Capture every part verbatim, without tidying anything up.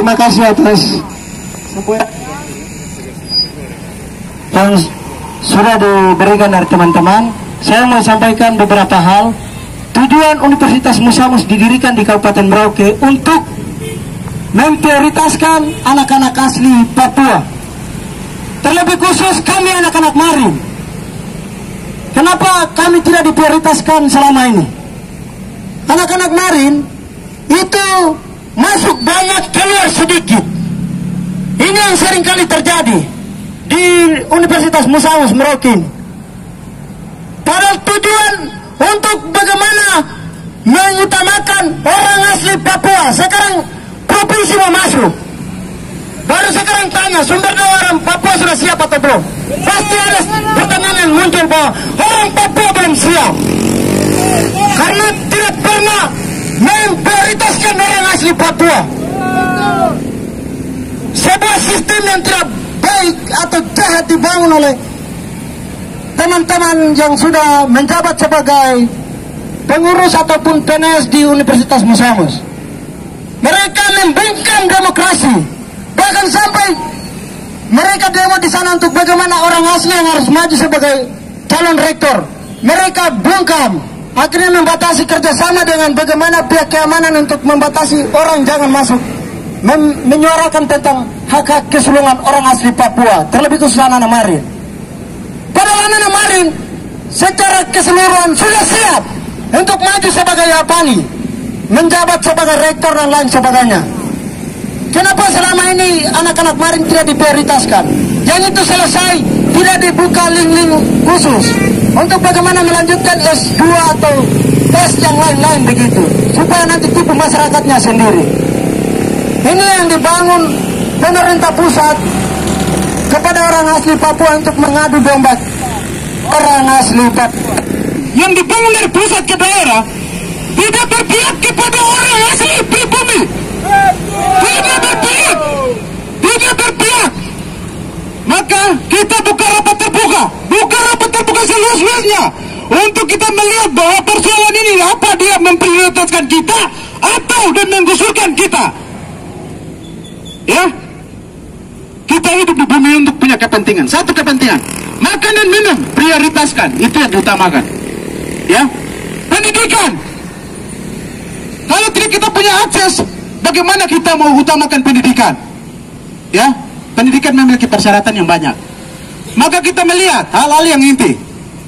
terima kasih atas semua yang sudah diberikan dari teman-teman. Saya mau sampaikan beberapa hal. Tujuan Universitas Musamus didirikan di Kabupaten Merauke untuk memprioritaskan anak-anak asli Papua, terlebih khusus kami anak-anak Marin. Kenapa kami tidak diprioritaskan selama ini? Anak-anak Marin itu masuk banyak, keluar sedikit. Ini yang sering kali terjadi di Universitas Musamus Merauke. Padahal tujuan untuk bagaimana mengutamakan orang asli Papua. Sekarang provinsi mau masuk, baru sekarang tanya sumber daya orang Papua sudah siap atau belum? Pasti ada pertanyaan yang muncul bahwa orang Papua belum siap karena tidak pernah memprioritaskan orang asli Papua. Sebuah sistem yang tidak baik atau jahat dibangun oleh teman-teman yang sudah menjabat sebagai pengurus ataupun P N S di Universitas Musamus. Mereka membungkam demokrasi, bahkan sampai mereka demo di sana untuk bagaimana orang asli yang harus maju sebagai calon rektor. Mereka bungkam, akhirnya membatasi kerjasama dengan bagaimana pihak keamanan untuk membatasi orang jangan masuk, Mem menyuarakan tentang hak-hak keseluruhan orang asli Papua, terlebih khusus anak-anak Marin. Padahal anak-anak Marin secara keseluruhan sudah siap untuk maju sebagai Yapani, menjabat sebagai rektor dan lain sebagainya. Kenapa selama ini anak-anak Marin tidak diprioritaskan? Yang itu selesai, tidak dibuka link-link khusus untuk bagaimana melanjutkan S dua atau tes yang lain-lain begitu, supaya nanti tipu masyarakatnya sendiri. Ini yang dibangun pemerintah pusat kepada orang asli Papua untuk mengadu domba orang asli Papua. Yang dibangun dari pusat ke daerah tidak berpihak kepada orang asli pribumi, tidak berpihak, tidak berpihak. Maka kita buka rapat terbuka, buka rapat terbuka seluas-luasnya untuk kita melihat bahwa persoalan ini apa dia memprioritaskan kita atau dan menggusurkan kita. Ya, kita hidup di bumi untuk punya kepentingan, satu kepentingan, makan dan minum prioritaskan, itu yang diutamakan. Ya, pendidikan. Kalau tidak kita punya akses, bagaimana kita mau utamakan pendidikan? Ya, pendidikan memiliki persyaratan yang banyak. Maka kita melihat hal-hal yang inti.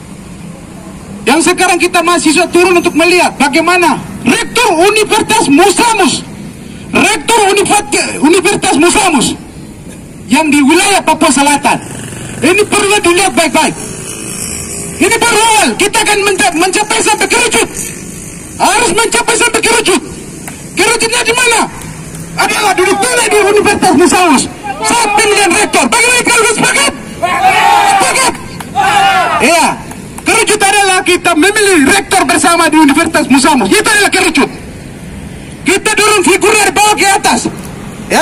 Yang sekarang kita mahasiswa turun untuk melihat bagaimana Rektor Universitas Musamus, Rektor Universitas Musamus yang di wilayah Papua Selatan, ini perlu dilihat baik-baik. Ini baru awal, kita akan mencapai sampai kerucut. Harus mencapai sampai kerucut. Kerucutnya di mana? Adalah duduk tunai di Universitas Musamus. Saat pemilihan rektor. Bagaimana kalian sepakat? Sepakat? Iya. Kerucut adalah kita memilih rektor bersama di Universitas Musamus. Itu adalah kerucut. Kita dorong figur dari bawah ke atas. Ya?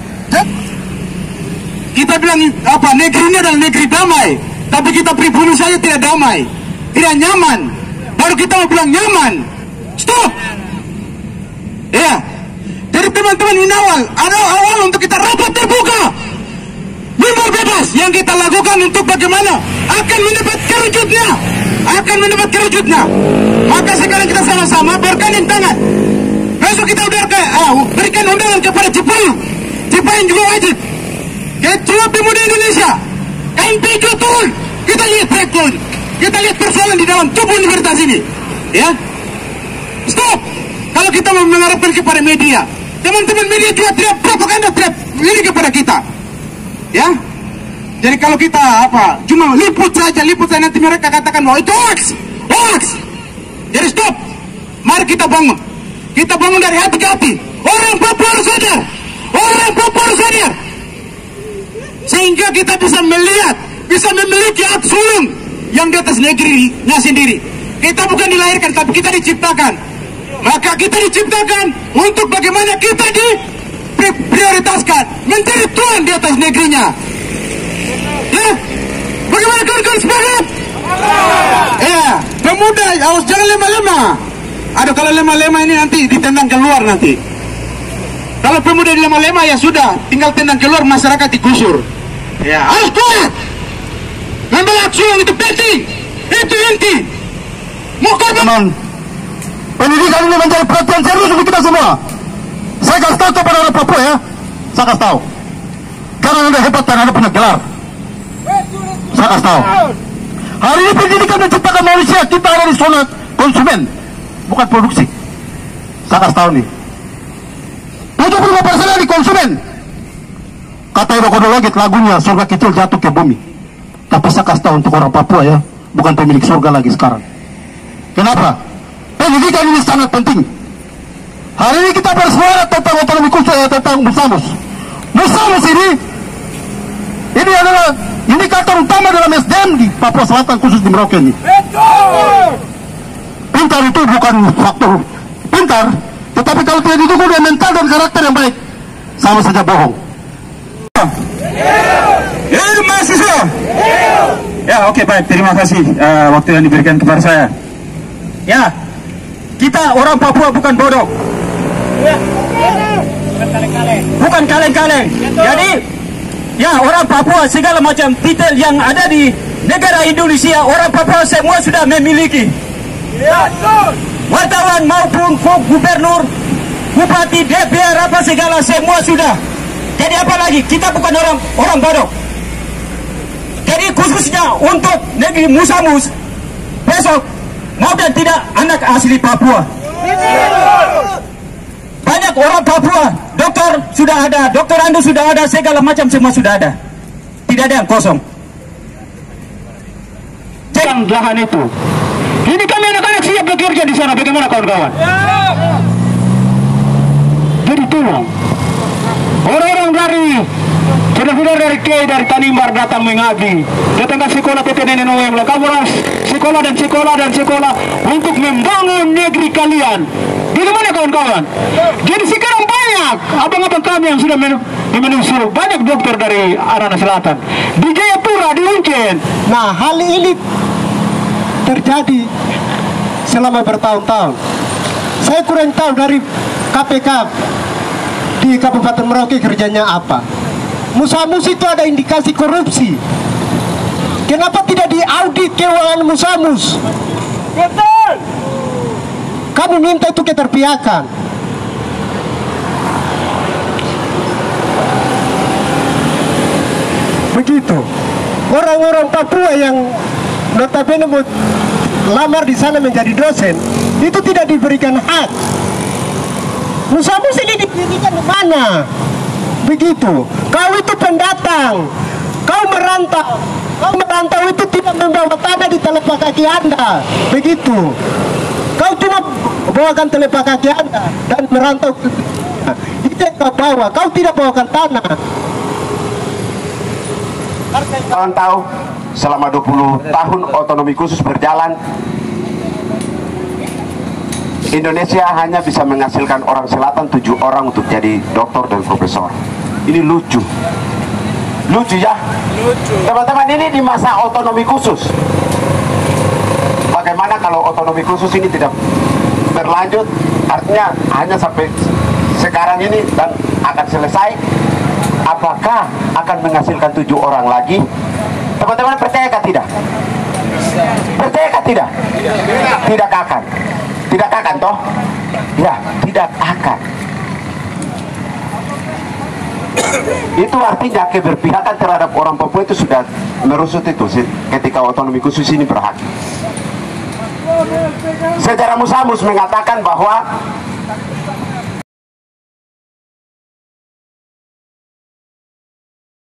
Kita bilang apa? Negeri ini adalah negeri damai. Tapi kita pribumi saja tidak damai, tidak nyaman. Baru kita mau bilang nyaman. Stop. Ya. Dari teman-teman ini awal, ada awal untuk kita rapat terbuka, mimbar bebas yang kita lakukan untuk bagaimana akan mendapat kerucutnya, akan mendapat kerucutnya. Maka sekarang kita sama-sama bergandeng tangan. Besok kita udah ke, ah, berikan undangan kepada Cipayung, Cipayung juga wajib. Ketua Pemuda Indonesia, M P K turun. Kita lihat background, kita lihat persoalan di dalam tubuh universitas ini. Ya, stop. Kalau kita mau mengharapkan kepada media, teman-teman media juga tidak propaganda, tidak ini kepada kita. Ya, jadi kalau kita apa, cuma liput saja, liput saja nanti mereka katakan bahwa itu hoax, hoax. Jadi stop. Mari kita bangun, kita bangun dari hati ke hati. Orang Papua harus sadar, orang Papua harus sadar, sehingga kita bisa melihat, bisa memiliki hak sulung yang di atas negerinya sendiri. Kita bukan dilahirkan, tapi kita diciptakan. Maka kita diciptakan untuk bagaimana kita diprioritaskan menjadi tuan di atas negerinya. Ya, bagaimana kawan-kawan sepakat? Ya, pemuda harus jangan lemah-lemah. Aduh, kalau lemah-lemah ini nanti ditendang keluar nanti. Kalau pemuda dilema-lema ya sudah, tinggal tendang keluar, masyarakat digusur. Ya, harus kuat. Ngambil action itu penting. Itu inti. Mau korban. Pendidikan ini menjadi perhatian serius untuk kita semua. Saya kasih tahu kepada orang Papua ya. Saya kasih tahu. Karena Anda hebat dan Anda punya gelar. Saya kasih tahu. Hari ini pendidikan menciptakan manusia. Kita ada di zona konsumen, bukan produksi. Saya kasih tahu nih. tujuh puluh lima persen di konsumen. Kata Iroko Dologit lagunya surga kecil jatuh ke bumi. Tapi saya kasih tahu untuk orang Papua ya, bukan pemilik surga lagi sekarang. Kenapa? Pendidikan ini sangat penting. Hari ini kita bersuara tentang otonomi khusus ya, tentang Musamus. Musamus ini, ini adalah indikator utama dalam S D M di Papua Selatan khusus di Merauke ini. Pintar itu bukan faktor pintar, tetapi kalau tidak didukung dengan mental dan karakter yang baik, sama saja bohong. Ya, mahasiswa. Ya, oke, baik. Terima kasih uh, waktu yang diberikan kepada saya. Ya, kita orang Papua bukan bodoh. Bukan kaleng-kaleng. Jadi, ya orang Papua segala macam titel yang ada di negara Indonesia, orang Papua semua sudah memiliki. Wartawan maupun gubernur, bupati, D P R apa segala semua sudah. Jadi apa lagi? Kita bukan orang orang bodoh. Jadi khususnya untuk negeri Musamus, besok mau dan tidak anak asli Papua. Banyak orang Papua, dokter sudah ada, dokter Ando sudah ada, segala macam semua sudah ada. Tidak ada yang kosong. Jangan lahan itu. Ini kami anak-anak siap bekerja di sana. Bagaimana kawan-kawan? Jadi tolong orang-orang dari saudara-saudara dari Kiai dari Tanimbar datang mengabdi, datang ke sekolah P T N N O M, kamu harus sekolah dan sekolah dan sekolah untuk membangun negeri kalian. Bagaimana kawan-kawan? Jadi sekarang banyak abang-abang kami yang sudah menyusul, banyak dokter dari Arana Selatan, di Jayapura, di Uncen. Nah, hal ini terjadi selama bertahun-tahun. Saya kurang tahu dari K P K di Kabupaten Merauke kerjanya apa. Musamus itu ada indikasi korupsi. Kenapa tidak diaudit keuangan Musamus? Betul. Kami minta itu keterpihakan. Begitu. Orang-orang Papua yang notabene mau lamar di sana menjadi dosen, itu tidak diberikan hak. Musamus ini diberikan di mana? Begitu. Kau itu pendatang, kau merantau, kau merantau itu tidak membawa tanah di telapak kaki Anda. Begitu. Kau cuma bawakan telapak kaki Anda dan merantau. Itu yang kau bawa. Kau tidak bawakan tanah. Kalian tahu selama dua puluh tahun otonomi khusus berjalan, Indonesia hanya bisa menghasilkan orang selatan tujuh orang untuk jadi doktor dan profesor. Ini lucu. Lucu ya? Teman-teman, ini di masa otonomi khusus. Bagaimana kalau otonomi khusus ini tidak berlanjut? Artinya hanya sampai sekarang ini dan akan selesai. Apakah akan menghasilkan tujuh orang lagi? Teman-teman percayakah tidak? Percayakah tidak? Tidak akan. Tidak akan toh? Ya, tidak akan. Itu artinya keberpihakan terhadap orang Papua itu sudah merusut itu ketika otonomi khusus ini berakhir. Sejarah Musamus mengatakan bahwa